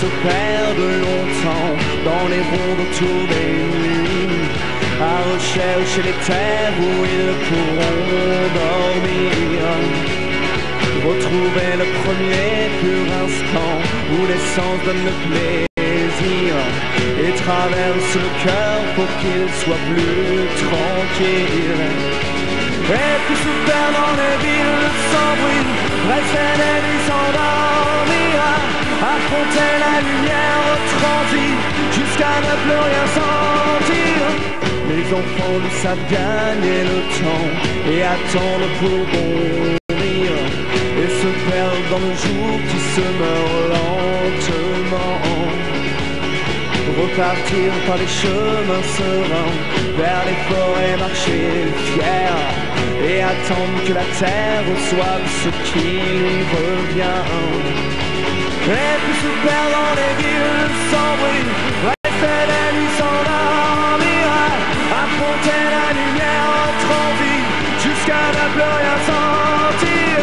se perdent longtemps dans les rondes autour des nuits, à rechercher les terres où ils pourront dormir. Retrouver le premier pur instant où l'essence donne le plaisir et traverse le cœur pour qu'il soit plus tranquille. Et puis se perd dans les villes sans bruit, rester les nuits s'endormir, affronter la lumière transie jusqu'à ne plus rien sentir. Les enfants ne savent gagner le temps et attendre pour bondir, et se perdent dans le jour qui se meurt lentement. Repartir par les chemins sereins, vers les forêts marcher fiers, et attendre que la terre reçoive ce qui lui revient. Et puis se perdre dans les villes sans bruit, rester les nuits s'endormir, affronter la lumière en vie jusqu'à ne plus rien sentir.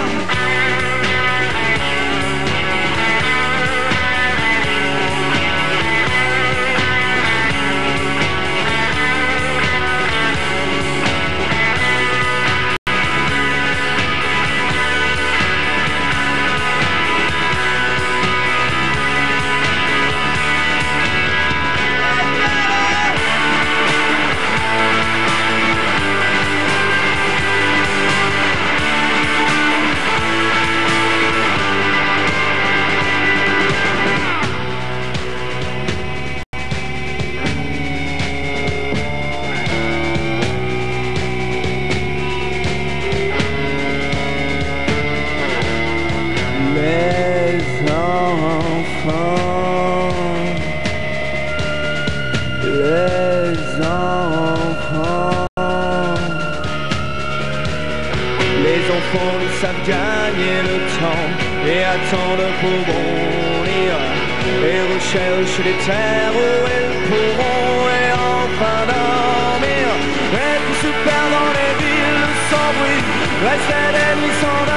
Les enfants savent gagner le temps et attendent pour bondir, et recherchent les terres où elles pourront et enfin dormir. Et puis se perdent dans les villes sans bruit, rester les nuits sans